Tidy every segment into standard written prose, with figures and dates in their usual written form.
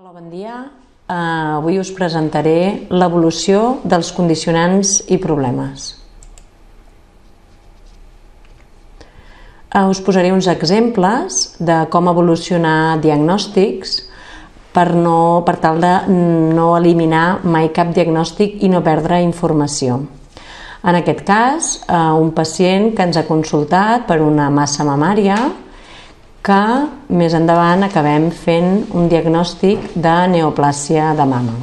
Hola, bon dia. Avui us presentaré l'evolució dels condicionants i problemes. Us posaré uns exemples de com evolucionar diagnòstics per tal de no eliminar mai cap diagnòstic i no perdre informació. En aquest cas, un pacient que ens ha consultat per una massa mamària que més endavant acabem fent un diagnòstic de neoplàsia de mama.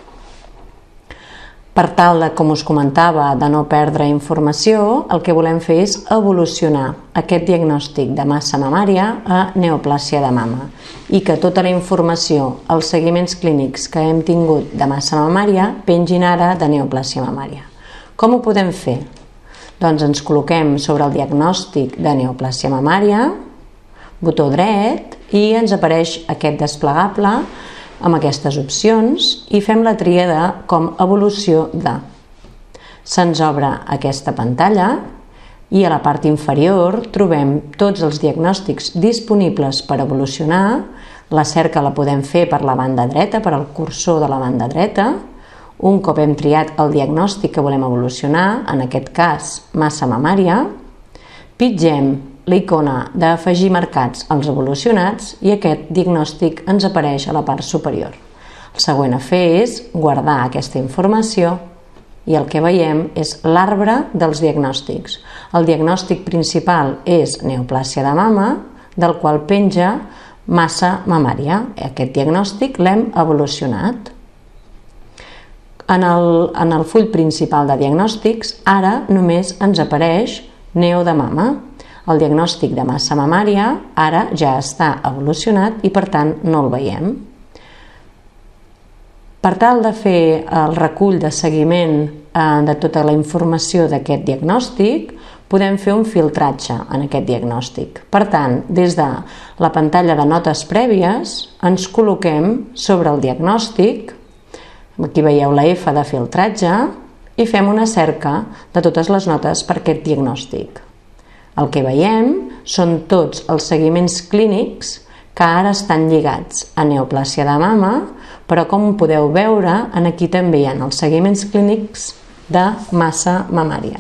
Per tal de, com us comentava, de no perdre informació, el que volem fer és evolucionar aquest diagnòstic de massa mamària a neoplàsia de mama i que tota la informació, els seguiments clínics que hem tingut de massa mamària pengin ara de neoplàsia mamària. Com ho podem fer? Doncs ens col·loquem sobre el diagnòstic de neoplàsia mamària, botó dret, i ens apareix aquest desplegable amb aquestes opcions i fem la tria de com evolució de. Se'ns obre aquesta pantalla i a la part inferior trobem tots els diagnòstics disponibles per evolucionar. La cerca la podem fer per la banda dreta, per al cursor de la banda dreta. Un cop hem triat el diagnòstic que volem evolucionar, en aquest cas massa mamària, pitgem l'icona d'afegir marcats als evolucionats i aquest diagnòstic ens apareix a la part superior. El següent a fer és guardar aquesta informació i el que veiem és l'arbre dels diagnòstics. El diagnòstic principal és neoplàsia de mama, del qual penja massa mamària. Aquest diagnòstic l'hem evolucionat. En el full principal de diagnòstics ara només ens apareix neo de mama. El diagnòstic de massa mamària ara ja està evolucionat i per tant no el veiem. Per tal de fer el recull de seguiment de tota la informació d'aquest diagnòstic, podem fer un filtratge en aquest diagnòstic. Per tant, des de la pantalla de notes prèvies ens col·loquem sobre el diagnòstic, aquí veieu la F de filtratge, i fem una cerca de totes les notes per aquest diagnòstic. El que veiem són tots els seguiments clínics que ara estan lligats a neoplàsia de mama, però com podeu veure, aquí també hi ha els seguiments clínics de massa mamària.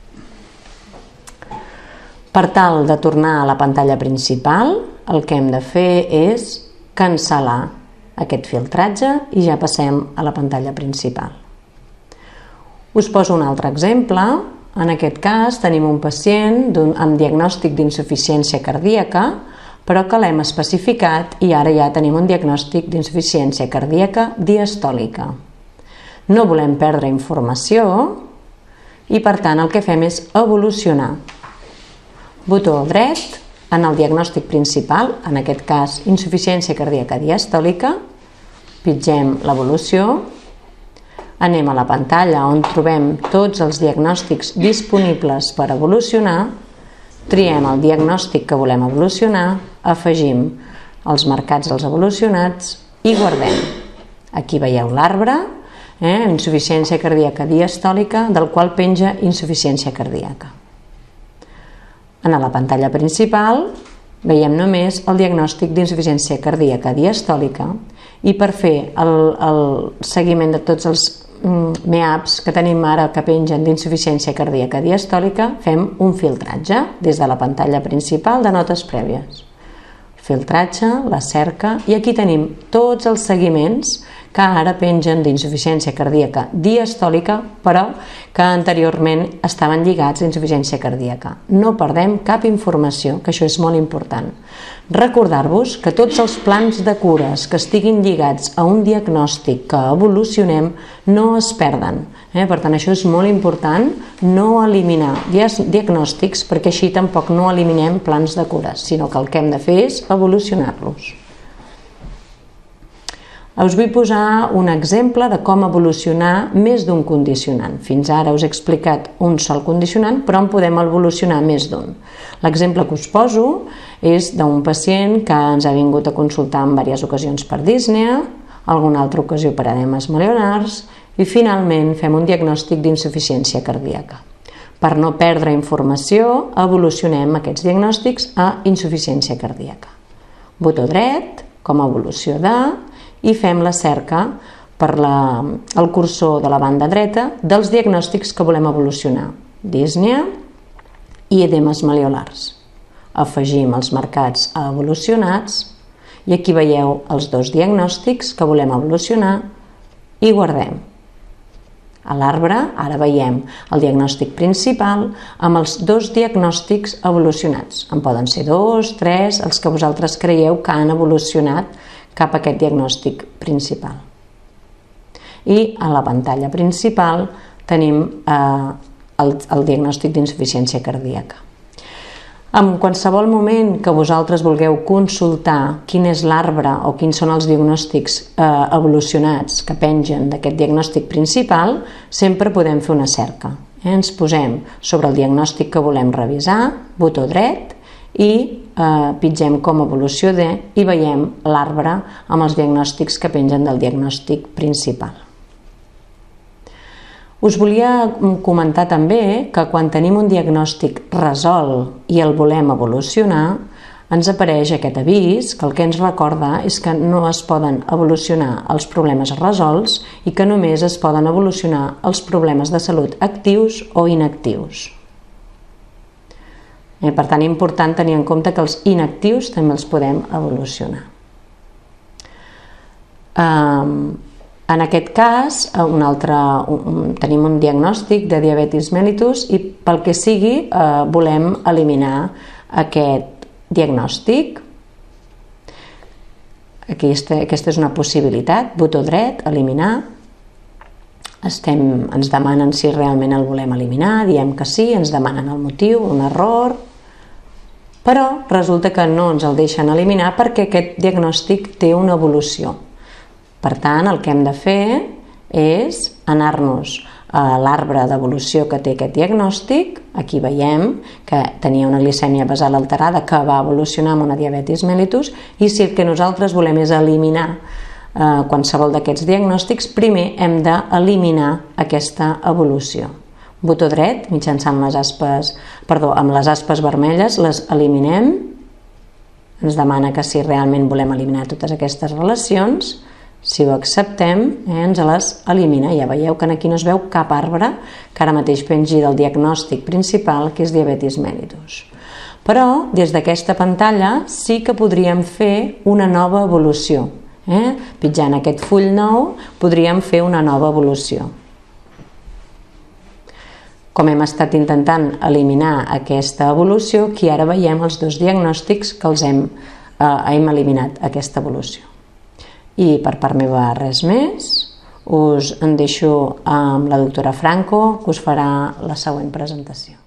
Per tal de tornar a la pantalla principal, el que hem de fer és cancel·lar aquest filtratge i ja passem a la pantalla principal. Us poso un altre exemple. En aquest cas tenim un pacient amb diagnòstic d'insuficiència cardíaca, però que l'hem especificat i ara ja tenim un diagnòstic d'insuficiència cardíaca diastòlica. No volem perdre informació i per tant el que fem és evolucionar. Botó dret en el diagnòstic principal, en aquest cas insuficiència cardíaca diastòlica, pitgem l'evolució. Anem a la pantalla on trobem tots els diagnòstics disponibles per evolucionar, triem el diagnòstic que volem evolucionar, afegim els marcats als evolucionats i guardem. Aquí veieu l'arbre, insuficiència cardíaca diastòlica, del qual penja insuficiència cardíaca. En la pantalla principal veiem només el diagnòstic d'insuficiència cardíaca diastòlica i per fer el seguiment de tots els MEAPs que tenim ara que pengen d'insuficiència cardíaca diastòlica, fem un filtratge des de la pantalla principal de notes prèvies. Filtratge, la cerca, i aquí tenim tots els seguiments que ara pengen d'insuficiència cardíaca diastòlica, però que anteriorment estaven lligats a insuficiència cardíaca. No perdem cap informació, que això és molt important. Recordar-vos que tots els plans de cures que estiguin lligats a un diagnòstic que evolucionem no es perden. Per tant, això és molt important, no eliminar diagnòstics, perquè així tampoc no eliminem plans de cures, sinó que el que hem de fer és evolucionar-los. Us vull posar un exemple de com evolucionar més d'un condicionant. Fins ara us he explicat un sol condicionant, però en podem evolucionar més d'un. L'exemple que us poso és d'un pacient que ens ha vingut a consultar en diverses ocasions per dísnea, alguna altra ocasió per edemes medullars i finalment fem un diagnòstic d'insuficiència cardíaca. Per no perdre informació, evolucionem aquests diagnòstics a insuficiència cardíaca. Botó dret, com a evolució de, i fem la cerca per el cursor de la banda dreta dels diagnòstics que volem evolucionar: dísnia i edemes maleolars. Afegim els marcats a evolucionats i aquí veieu els dos diagnòstics que volem evolucionar i guardem. A l'arbre ara veiem el diagnòstic principal amb els dos diagnòstics evolucionats. En poden ser 2, 3, els que vosaltres creieu que han evolucionat cap a aquest diagnòstic principal. I a la pantalla principal tenim el diagnòstic d'insuficiència cardíaca. En qualsevol moment que vosaltres vulgueu consultar quin és l'arbre o quins són els diagnòstics evolucionats que pengen d'aquest diagnòstic principal, sempre podem fer una cerca. Ens posem sobre el diagnòstic que volem revisar, botó dret, i pitgem com a evolució de i veiem l'arbre amb els diagnòstics que pengen del diagnòstic principal. Us volia comentar també que quan tenim un diagnòstic resolt i el volem evolucionar, ens apareix aquest avís que el que ens recorda és que no es poden evolucionar els problemes resolts i que només es poden evolucionar els problemes de salut actius o inactius. Per tant, és important tenir en compte que els inactius també els podem evolucionar. En aquest cas, tenim un diagnòstic de diabetis mellitus i pel que sigui volem eliminar aquest diagnòstic. Aquesta és una possibilitat, botó dret, eliminar. Ens demanen si realment el volem eliminar, diem que sí, ens demanen el motiu, un error, però resulta que no ens el deixen eliminar perquè aquest diagnòstic té una evolució. Per tant, el que hem de fer és anar-nos a l'arbre d'evolució que té aquest diagnòstic. Aquí veiem que tenia una glicèmia basal alterada que va evolucionar amb una diabetis mellitus i si el que nosaltres volem és eliminar qualsevol d'aquests diagnòstics, primer hem d'eliminar aquesta evolució. Botó dret, mitjançant amb les aspes vermelles, les eliminem. Ens demana que si realment volem eliminar totes aquestes relacions. Si ho acceptem, ens les elimina. Ja veieu que aquí no es veu cap arbre que ara mateix pengi del diagnòstic principal, que és diabetis mellitus. Però, des d'aquesta pantalla, sí que podríem fer una nova evolució. Pitjant aquest full nou, podríem fer una nova evolució. Com hem estat intentant eliminar aquesta evolució, aquí ara veiem els dos diagnòstics que hem eliminat aquesta evolució. I per part meva res més, us en deixo amb la doctora Franco, que us farà la següent presentació.